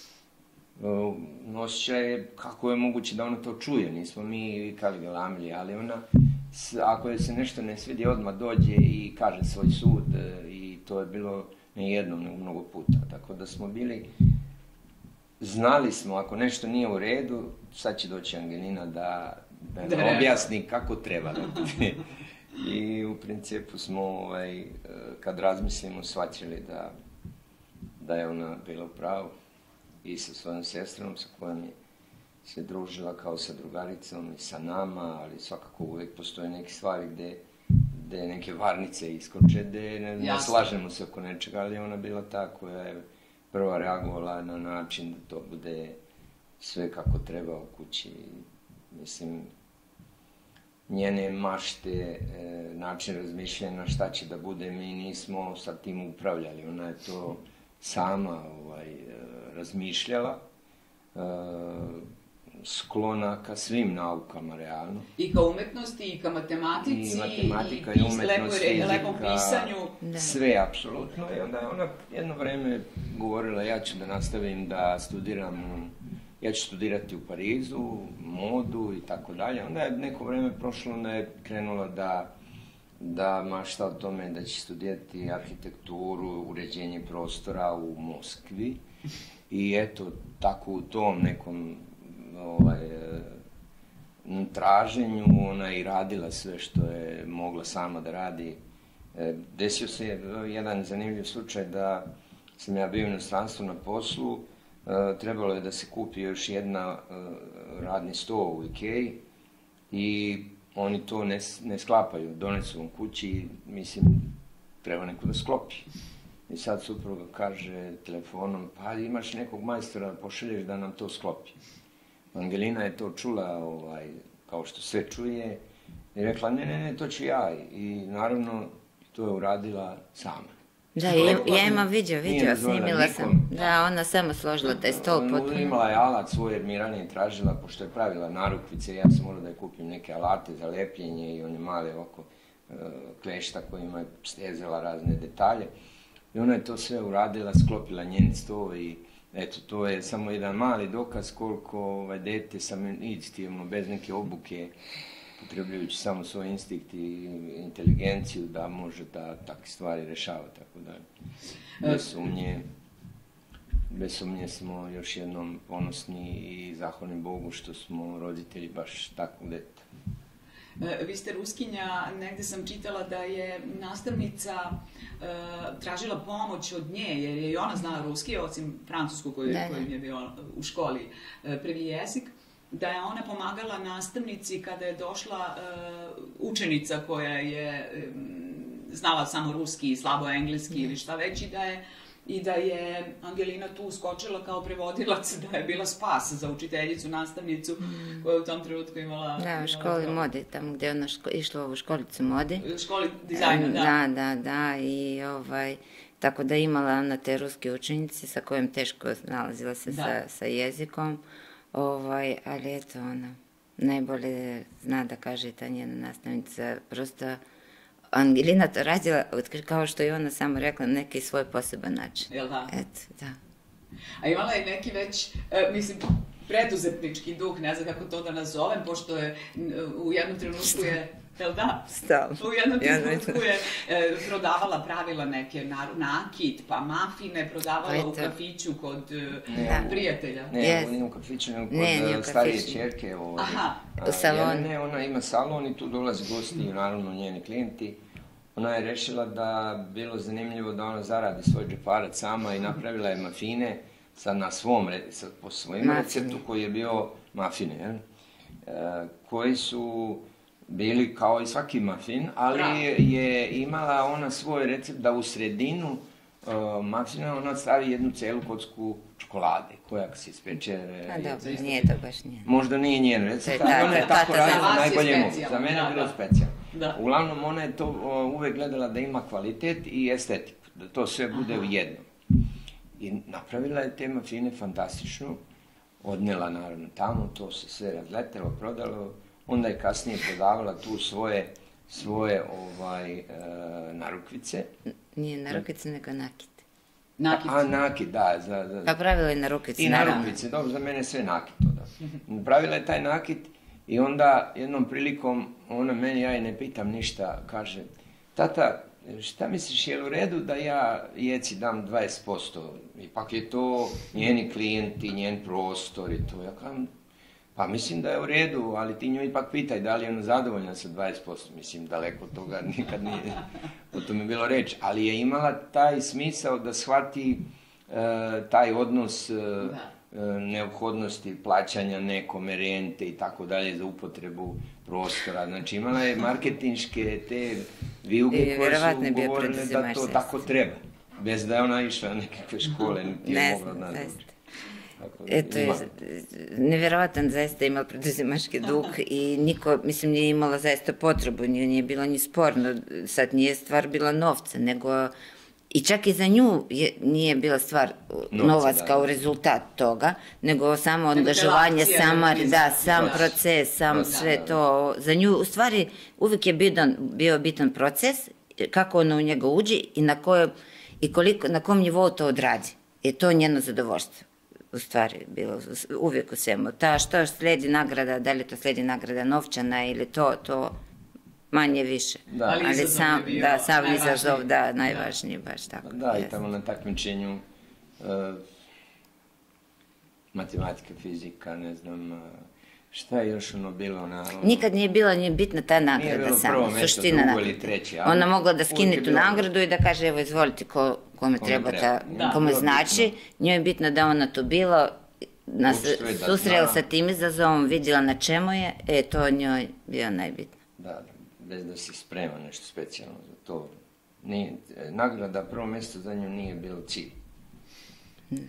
Osjećaj je kako je moguće da ona to čuje, nismo mi vikali galamili, ali ona, ako je se nešto ne svidi, odmah dođe i kaže svoj sud i to je bilo ne jednom, nego mnogo puta. Tako da smo bili, znali smo, ako nešto nije u redu, sad će doći Angelina da nam objasni kako treba da bude. I u principu smo, kad razmislimo, shvatili da je ona bila u pravu. I sa svojom sestrom, sa kojom je se družila kao sa drugaricom i sa nama, ali svakako uvek postoje neke stvari gde neke varnice iskoče, gde ne slažemo se oko nečega, ali ona bila ta koja je prva reagovala na način da to bude sve kako treba u kući. Mislim, njene mašte, način razmišljanja šta će da bude, mi nismo sa tim upravljali. Ona je to sama razmišljala, sklona ka svim naukama, realno. I ka umetnosti, i ka matematici, i matematika, i umetnost, lepom pisanju. Sve, apsolutno. I onda je ona jedno vreme govorila, ja ću da nastavim da studiram, ja ću studirati u Parizu, modu i tako dalje. Onda je neko vreme prošlo, onda je krenula da mašta o tome da će studirati arhitekturu, uređenje prostora u Moskvi. I eto, tako u tom nekom traženju ona je i radila sve što je mogla sama da radi. Desio se jedan zanimljiv slučaj da sam ja bio u inostranstvu na poslu, trebalo je da se kupi još jedna radni sto u Ikeji i oni to ne sklapaju, donesu vam kući, mislim, treba neko da sklopi. I sad supruga kaže telefonom, pa imaš nekog majstora da pošalješ da nam to sklopi. Angelina je to čula, kao što sve čuje, i rekla, ne, to ću ja. I naravno, to je uradila sama. Da, ja imam vidio, snimila sam. Da, ona sama složila taj stol potpuno. Imala je alat svoj, jer mi je ranije tražila, pošto je pravila narukvice, ja sam morala da je kupim neke alate za lepljenje i one male oko klešta kojima je stezala razne detalje. I ona je to sve uradila, sklopila njen sto i eto, to je samo jedan mali dokaz koliko dete samoinicijativno, bez neke obuke, potrebljujući samo svoj instinkt i inteligenciju, da može da takve stvari rešava, tako da bez sumnje smo još jednom ponosni i zahvalni Bogu što smo roditelji baš takvog deta. Vi ste Ruskinja, negde sam čitala da je nastavnica tražila pomoć od nje, jer je i ona znala ruski, osim francusku kojim je bio u školi prvi jezik, da je ona pomagala nastavnici kada je došla učenica koja je znala samo ruski i slabo engleski ili šta već, i da je Angelina tu uskočila kao prevodilac, da je bila spas za učiteljicu, nastavnicu, koja je u tom trenutku imala... Da, u školi mode, tamo gde je ona išla u školicu mode. U školi dizajna, da. Da, i tako da imala ona te ruske učenice sa kojim teško nalazila se sa jezikom, ali eto, ona najbolje zna da kaže ta njena nastavnica, prosto Angelina to radila, kao što je ona samo rekla, neki svoj poseban način. Jel da? Eto, da. A imala je neki već, mislim, preduzetnički duh, ne znam kako to da nazovem, pošto je u jednom trenutku je, jel da? Stalno. U jednom trenutku je prodavala, pravila neke nakit, pa mafine, prodavala u kafiću kod prijatelja. Ne u kafiću, nego kod starije čerke. U salonu. Ne, ona ima salon i tu dolazi gosti i naravno njeni klijenti. Ona je rešila da bilo zanimljivo da ona zaradi svoj džeparac sama i napravila je mafine sad po svojim receptu koji je bio mafine, koji su bili kao i svaki mafin, ali je imala ona svoj recept da u sredinu mafina ona stavi jednu celu kocku čokolade, koja se ispeče... A dobro, nije to baš njen. Možda nije njen recept, ali ona je tako radila najbolje mogu. Za mene je bilo specijalno. Uglavnom, ona je to uvek gledala da ima kvalitet i estetiku, da to sve bude u jednom. I napravila je te mafine fantastično, odnela naravno tamo, to se sve razletelo, prodalo, onda je kasnije prodavala tu svoje svoje narukvice. Nije narukvice, nego nakit. Nakit. Nakit, da. Pa pravila je narukvice, i narukvice, dobro, za mene sve nakit to, da. Pravila je taj nakit i onda jednom prilikom ona meni, ja je ne pitam ništa, kaže, tata, šta misliš, je li u redu da ja Jeci dam 20%? Ipak je to njeni klijenti, njen prostor i to. Ja kažem, pa mislim da je u redu, ali ti nju ipak pitaj da li je ona zadovoljna sa 20%. Mislim, daleko od toga nikad nije o tome bilo reč. Ali je imala taj smisao da shvati taj odnos neophodnosti plaćanja nekome rente i tako dalje za upotrebu prostora. Znači imala je marketinške te vijuge koje su govorile da to tako treba. Bez da je ona išla na nekakve škole, niti je mogla nadoći. Eto, nevjerovatan zaista imala preduzimački duh i niko, mislim, nije imala zaista potrebu, nije bilo ni sporno, sad nije stvar bila novca, nego i čak i za nju nije bila stvar novac kao rezultat toga, nego samo angažovanje, sam proces, sam sve to. Za nju, u stvari, uvijek je bio bitan proces, kako ona u njega uđe i na kom nivou to odradi. I to je njeno zadovoljstvo. U stvari, bilo uvijek u svemu. Što sledi nagrada, da li to sledi nagrada novčana ili to manje više. Ali sam izazov, da, najvažniji, baš tako. Da, i tamo na takmičenju matematika, fizika, ne znam, šta je još ono bilo na... Nikad nije bila ni bitna ta nagrada sama, suština nagrada. Drugo ili treće. Ona mogla da skine tu nagradu i da kaže, evo, izvolite, kome treba kome znači. Njoj je bitno da ona tu bila, susrela sa tim izazovom, vidjela na čemu je, to njoj bio najbitno. Da, bez da si sprema nešto specijalno za to. Nagrada, prvo mjesto za nju nije bilo cilj. Da.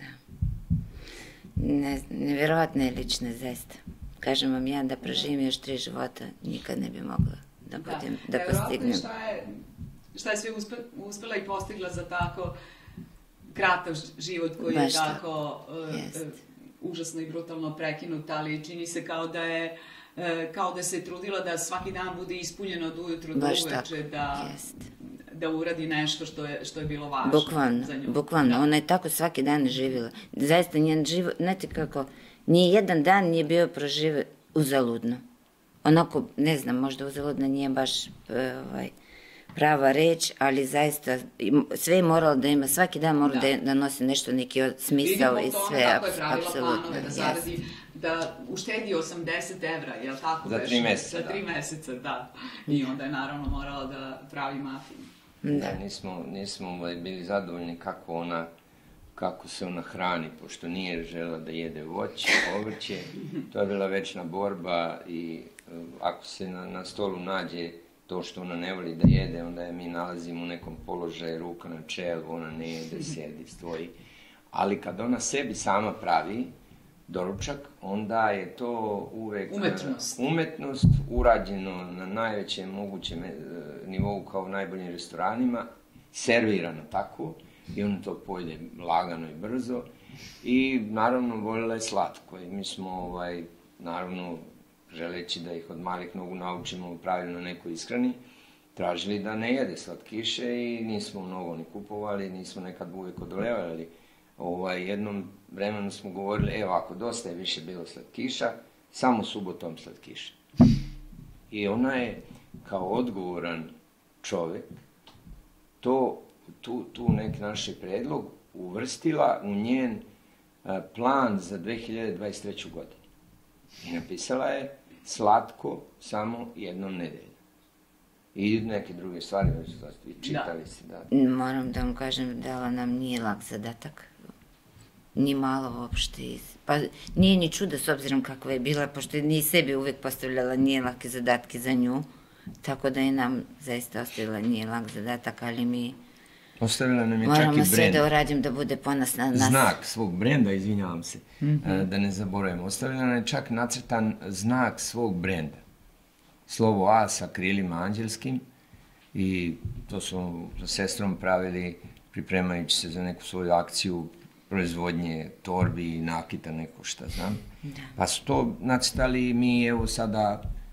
Nevjerovatna je lična, zaista. Kažem vam ja, da proživim još 3 života, nikad ne bi mogla da postignem. Šta je sve uspela i postigla za tako kratak život koji je tako užasno i brutalno prekinut, ali čini se kao da se trudila da svaki dan bude ispunjeno od ujutru do uveče, da uradi nešto što je bilo važno za nju. Bukvalno, ona je tako svaki dan živjela. Zaista njen život, znate kako, nije jedan dan nije bio prožive uzaludno. Onako, ne znam, možda uzaludno nije baš prava reč, ali zaista sve je moralo da ima, svaki dan mora da nosi nešto, neki smisao i sve, apsolutno. Da uštedi 80 evra, je li tako? Za 3 meseca. Za 3 meseca, da. I onda je naravno morala da pravi mafiju. Da, nismo bili zadovoljni kako se ona hrani, pošto nije želela da jede voće, povrće. To je bila večna borba i ako se na stolu nađe to što ona ne voli da jede, onda je mi nalazimo u nekom položaju, ruka na čelu, ona ne jede, sedi, stoji. Ali kad ona sebi sama pravi doručak, onda je to uvek umetnost, urađeno na najvećem mogućem nivou kao u najboljim restoranima, servirano tako i ona to pojede lagano i brzo i naravno voljela je slatko i mi smo naravno želeći da ih od malih nogu naučimo pravilno nekoj ishrani, tražili da ne jede slatkiše i nismo mnogo ni kupovali, nismo nekad uvijek odolevali. Jednom vremenu smo govorili, evo ako dosta je više bilo slatkiša, samo subotom slatkiša. I ona je kao odgovoran čovjek tu neki naš predlog uvrstila u njen plan za 2023. godinu. I napisala je slatko samo jednom nedelju. I neke druge stvari, čitali ste, da. Moram da vam kažem, dala nam nije lak zadatak. Ni malo uopšte. Pa nije ni čudo s obzirom kakva je bila, pošto nije sebi uvek postavljala nije lake zadatke za nju. Tako da je nam zaista ostavila nije lak zadatak, ali mi ostavila nam je čak i moramo sve da uradim da bude ponosna na nas. Znak svog brenda, izvinjavam se, da ne zaboravim. Ostavila nam je čak nacrtan znak svog brenda. Slovo A sa krilima anđelskim i to smo sa sestrom pravili pripremajući se za neku svoju akciju proizvodnje torbi i nakita, neko šta znam. Pa su to nacrtali mi, evo sada,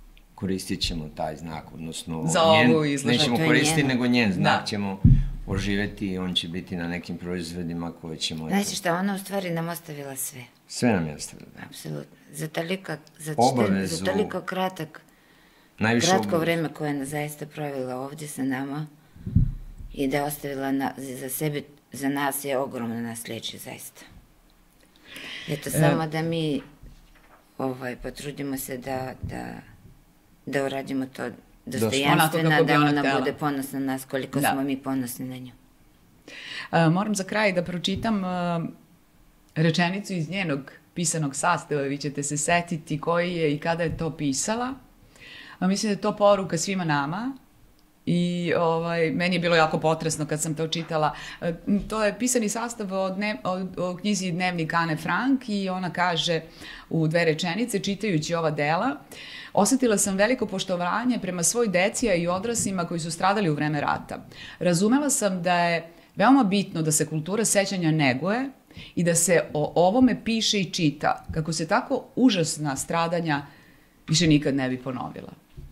koristit ćemo taj znak, odnosno za ovu izložbu. Nećemo koristiti, nego njen znak ćemo oživeti i on će biti na nekim proizvodima koje ćemo... Znači šta, ona u stvari nam ostavila sve. Sve nam je ostavila. Apsolutno. Za toliko kratko vreme koje je zaista provela ovdje sa nama i da je ostavila za sebe, za nas je ogromno nasljeđe, zaista. Eto, samo da mi potrudimo se da uradimo to dostojanstveno, da ona bude ponosna na nas koliko smo mi ponosni na nju. Moram za kraj da pročitam rečenicu iz njenog pisanog sastava, vi ćete se setiti koji je i kada je to pisala. Mislim da je to poruka svima nama i meni je bilo jako potresno kad sam to čitala. To je pisani sastav o knjizi Dnevnik Ane Frank i ona kaže u 2 rečenice, čitajući ova dela: osetila sam veliko poštovanje prema svoj deci i odraslima koji su stradali u vreme rata. Razumela sam da je veoma bitno da se kultura sećanja neguje i da se o ovome piše i čita, kako se tako užasna stradanja više nikad ne bi ponovila.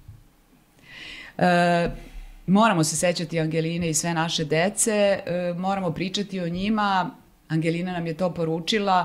Moramo se sećati Angeline i sve naše dece, moramo pričati o njima. Angelina nam je to poručila,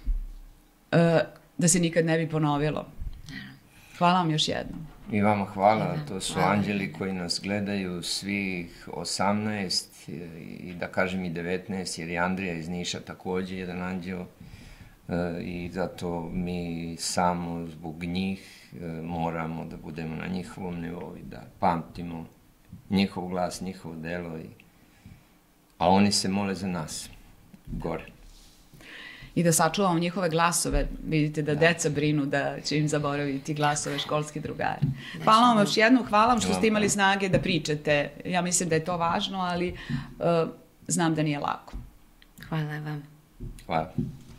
da se nikad ne bi ponovilo. Hvala vam još jednom. I vama hvala, to su anđeli koji nas gledaju, svih 18 i da kažem i 19, jer je Andrija iz Niša također jedan anđeo i zato mi samo zbog njih moramo da budemo na njihovom nivou i da pamtimo njihov glas, njihovo delo, a oni se mole za nas, gore. I da sačuvamo njihove glasove. Vidite da deca brinu da će im zaboraviti glasove školski drugari. Hvala vam još jednom, hvala vam što ste imali snage da pričate. Ja mislim da je to važno, ali znam da nije lako. Hvala vam. Hvala.